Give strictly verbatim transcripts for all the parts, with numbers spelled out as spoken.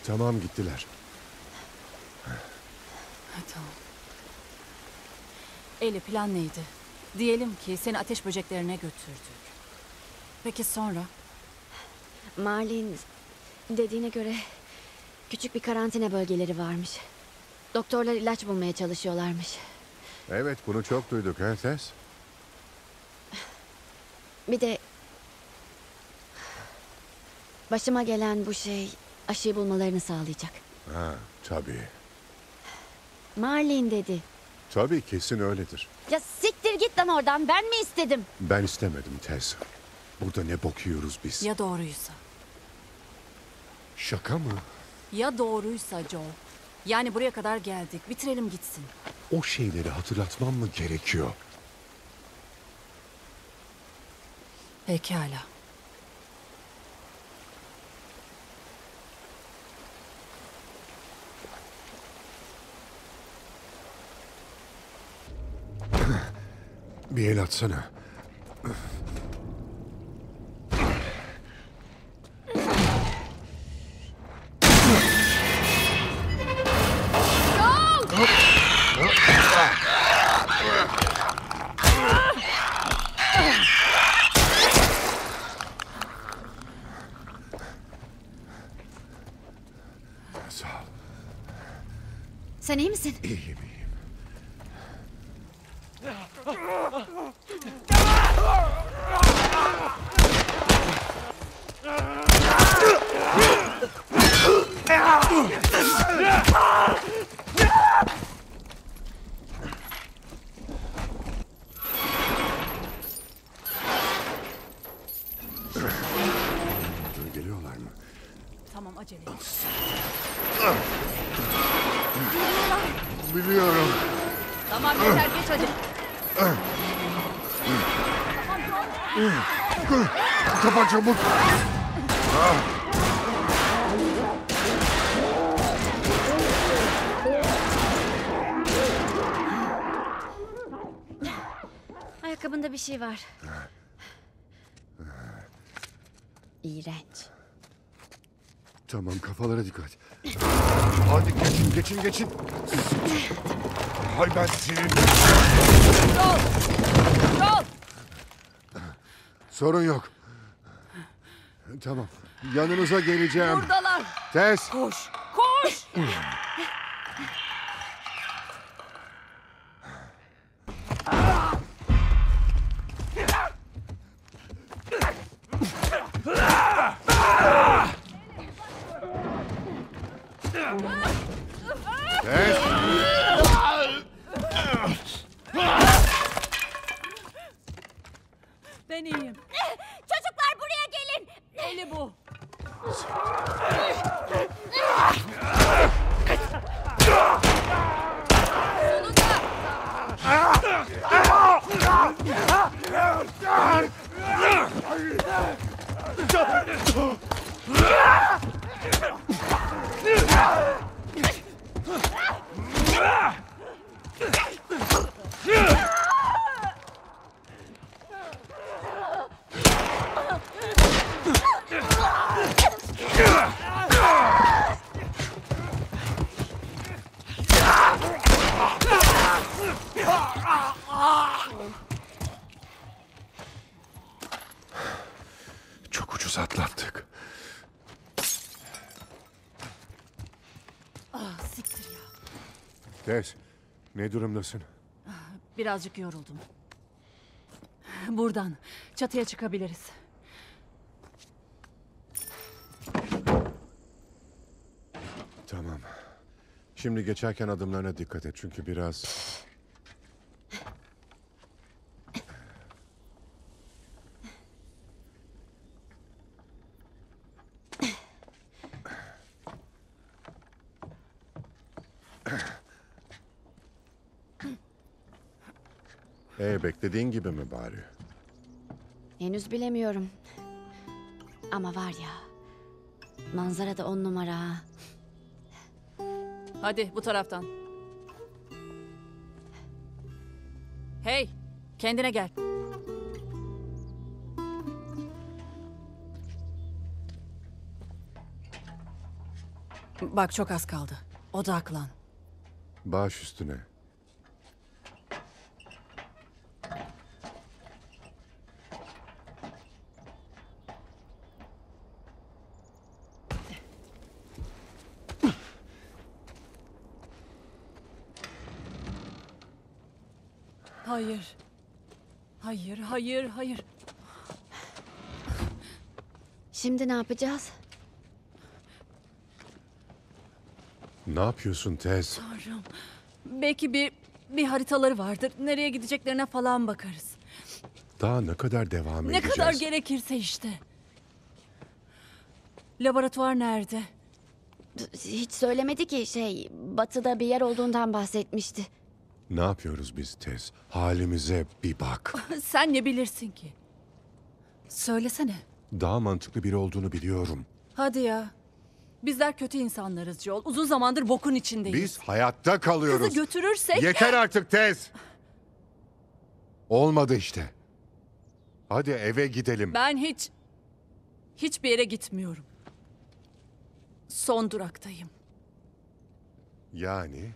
Tamam, gittiler. Tamam. Eli, plan neydi? Diyelim ki seni ateş böceklerine götürdük. Peki sonra? Marlin dediğine göre küçük bir karantina bölgeleri varmış. Doktorlar ilaç bulmaya çalışıyorlarmış. Evet, bunu çok duyduk ha Tess? Bir de başıma gelen bu şey aşıyı bulmalarını sağlayacak. Ha, tabii. Marlin dedi. Tabii, kesin öyledir. Ya siktir git lan oradan, ben mi istedim? Ben istemedim Tess. Burada ne bok yiyoruz biz? Ya doğruysa? Şaka mı? Ya doğruysa Joel? Yani buraya kadar geldik. Bitirelim gitsin. O şeyleri hatırlatmam mı gerekiyor? Pekala. Bir el atsana. Sağ ol. Sen iyi misin? İyiyim, iyiyim. Geliyorlar mı? Tamam, acele et. Biliyorum. Tamam, yeter, geç hadi. Kapat çabuk. Ayakkabında bir şey var. İğrenç. Tamam, kafalara dikkat. Hadi geçin, geçin, geçin. Hay ben senin. Joel! Joel! Sorun yok. Tamam, yanınıza geleceğim. Buradalar. Tess. Koş, koş! Tess. Ben iyiyim. Çocuklar buraya gelin. Eli bu. Çok ucuz atlattık. Ah, siktir ya. Tess, ne durumdasın? Birazcık yoruldum. Buradan çatıya çıkabiliriz. Tamam. Şimdi geçerken adımlarına dikkat et çünkü biraz... Ee, beklediğin gibi mi bari? Henüz bilemiyorum. Ama var ya, manzara da on numara. ha. Hadi bu taraftan. Hey, kendine gel. Bak çok az kaldı. Odaklan. Baş üstüne. Hayır. Hayır, hayır, hayır. Şimdi ne yapacağız? Ne yapıyorsun Tez? Tanrım. Belki bir bir haritaları vardır. Nereye gideceklerine falan bakarız. Daha ne kadar devam Ne edeceğiz? kadar gerekirse işte. Laboratuvar nerede? Hiç söylemedi ki şey, batıda bir yer olduğundan bahsetmişti. Ne yapıyoruz biz Tez? Halimize bir bak. Sen ne bilirsin ki? Söylesene. Daha mantıklı biri olduğunu biliyorum. Hadi ya. Bizler kötü insanlarız Joel. Uzun zamandır bokun içindeyiz. Biz hayatta kalıyoruz. Kızı götürürsek... Yeter artık Tez. Olmadı işte. Hadi eve gidelim. Ben hiç... Hiçbir yere gitmiyorum. Son duraktayım. Yani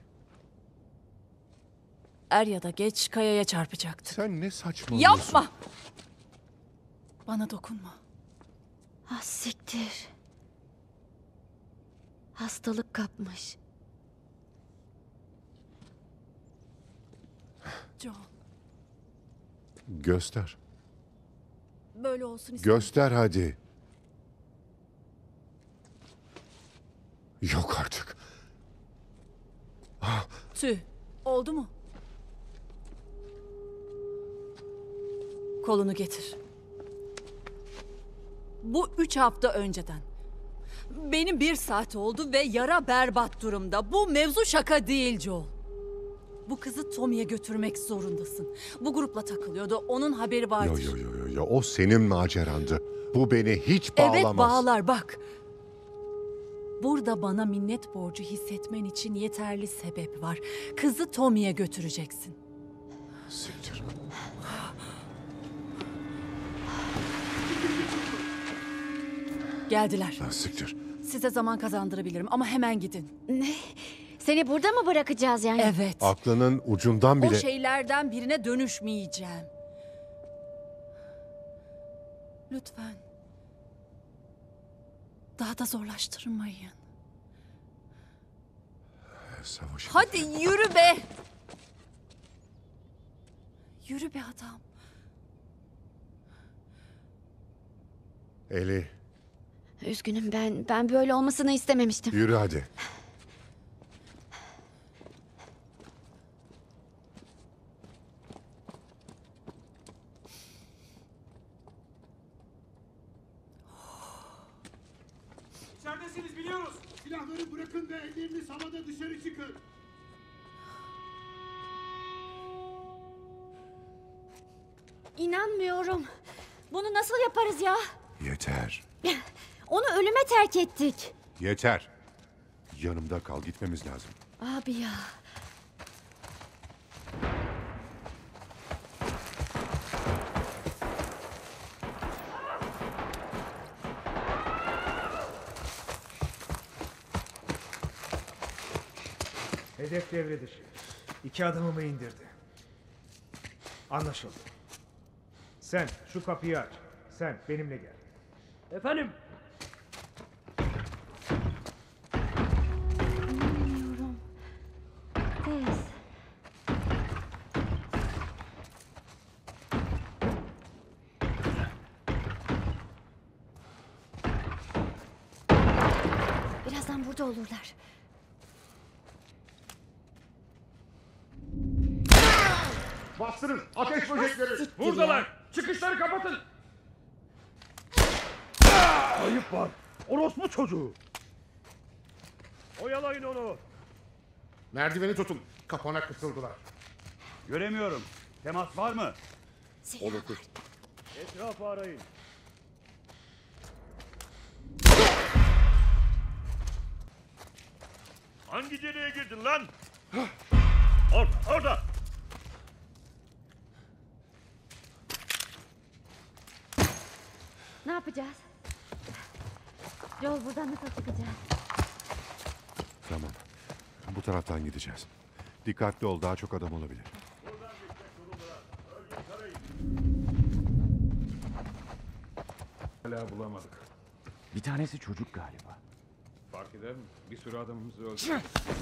Er ya da geç kayaya çarpacaktı. sen ne saçmalıyorsun? Yapma! Bana dokunma. Ah siktir. Hastalık kapmış. Joel, Göster. böyle olsun istedim. Göster hadi. Yok artık. Tüh, oldu mu? Kolunu getir. Bu üç hafta önceden. Benim bir saat oldu ve yara berbat durumda. Bu mevzu şaka değil Joel. Bu kızı Tommy'ye götürmek zorundasın. Bu grupla takılıyordu. Onun haberi vardır. Yo yo yo yo yo. O senin macerandı. Bu beni hiç bağlamaz. Evet bağlar bak. Burada bana minnet borcu hissetmen için yeterli sebep var. Kızı Tommy'ye götüreceksin. Siktir. Geldiler. Ha, siktir. Size zaman kazandırabilirim ama hemen gidin. Ne? Seni burada mı bırakacağız yani? Evet. Aklının ucundan O bile... şeylerden birine dönüşmeyeceğim. Lütfen. Daha da zorlaştırmayın. Savaşı... Hadi yürü be. Yürü be adam. Eli, Üzgünüm, ben ben böyle olmasını istememiştim. yürü hadi. İçeridesiniz biliyoruz. Silahları bırakın ve elleriniz havada dışarı çıkın. İnanmıyorum. Bunu nasıl yaparız ya? Yeter. Onu ölüme terk ettik. Yeter. Yanımda kal. Gitmemiz lazım. Abi ya. Hedef devre dışı. İki adamımı indirdi. Anlaşıldı. Sen şu kapıyı aç. Sen benimle gel. Efendim? İnanmıyorum. Tez. Birazdan burada olurlar. Bastırın! Ateş böcekleri! Buradalar! Çıkışları kapatın! Ayıp var! Orospu çocuğu! Oyalayın onu! Merdiveni tutun. Kapana kısıldılar. Göremiyorum. Temas var mı? Silah var. Etrafı arayın. Hangi deliğe girdin lan? Orada, orada! Ne yapacağız? Yol buradan nasıl çıkacağız? Tamam. Bu taraftan gideceğiz. Dikkatli ol, daha çok adam olabilir. Hala bulamadık. Bir tanesi çocuk galiba. Fark eder mi? Bir sürü adamımız öldü.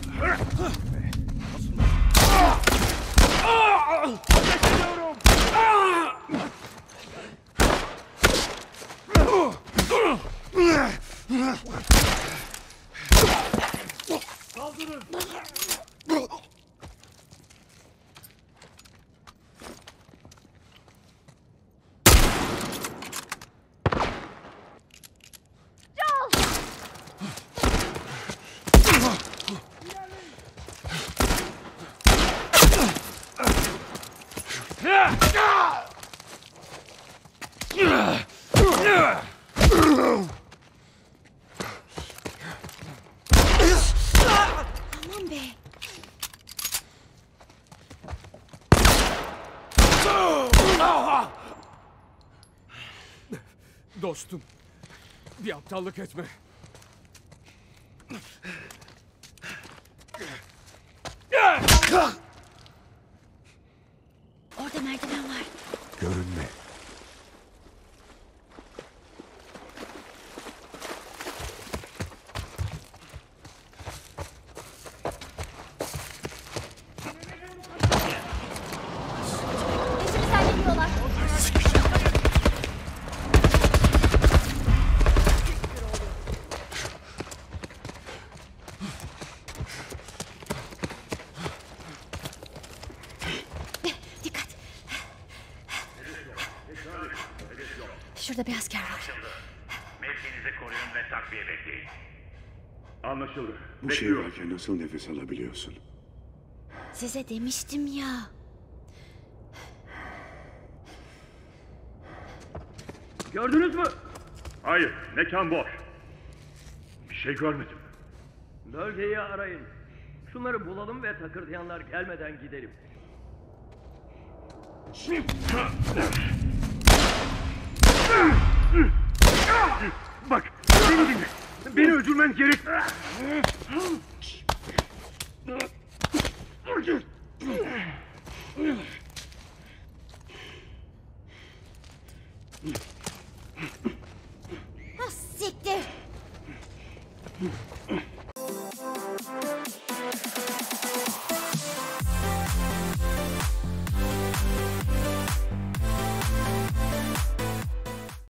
Aman be. Dostum, bir aptallık etme. Orada merdiven var. Görünme. Peşimizden geliyorlar. Dikkat. Şurada bir asker var. Mevkinizi koruyun ve takviye bekleyin. Anlaşıldı. Bu şey varken nasıl nefes alabiliyorsun? Size demiştim ya. Gördünüz mü? Hayır, mekan boş. Bir şey görmedim. Bölgeyi arayın. Şunları bulalım ve takırdayanlar gelmeden gidelim. Bak, beni dinle. Beni öldürmen gerek.